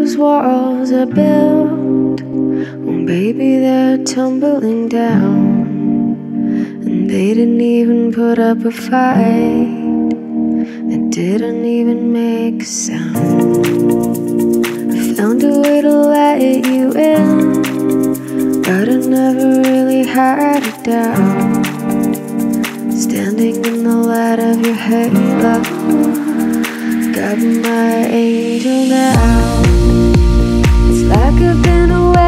those walls I built, well, baby, they're tumbling down. And they didn't even put up a fight, they didn't even make a sound. I found a way to let you in, but I never really had a doubt. Standing in the light of your halo, got my angel now. It's like I've been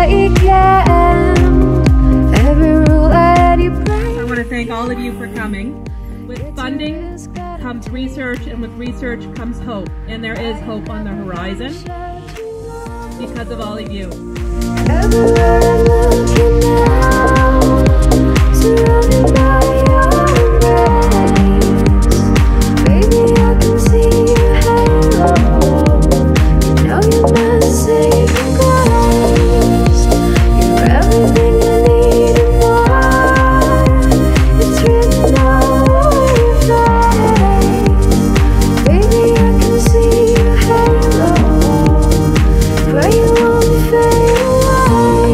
awakened. Every rule I had you break. I want to thank all of you for coming. With funding comes research, and with research comes hope. And there is hope on the horizon because of all of you. Everywhere I look, you're now surrounded by your embrace. Baby, I can see your halo. You know you're my saving grace. You're everything I need and more. It's written all over your face. Baby, I can see your halo. Pray you won't fade away.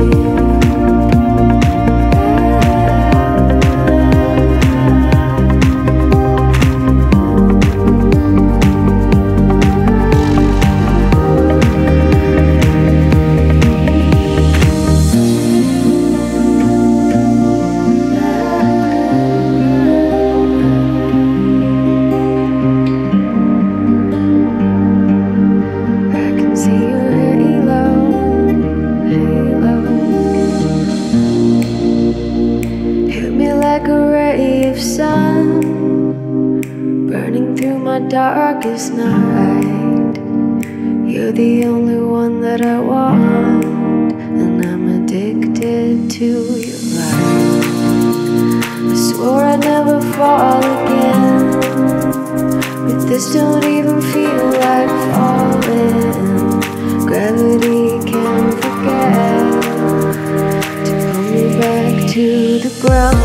I can see your halo, halo. Hit me like a ray of sun, burning through my darkest night. You're the only one that I want, and I'm addicted to your light. I swore I'd never fall again, but this don't even feel like falling. Gravity can't forget to pull me back to the ground.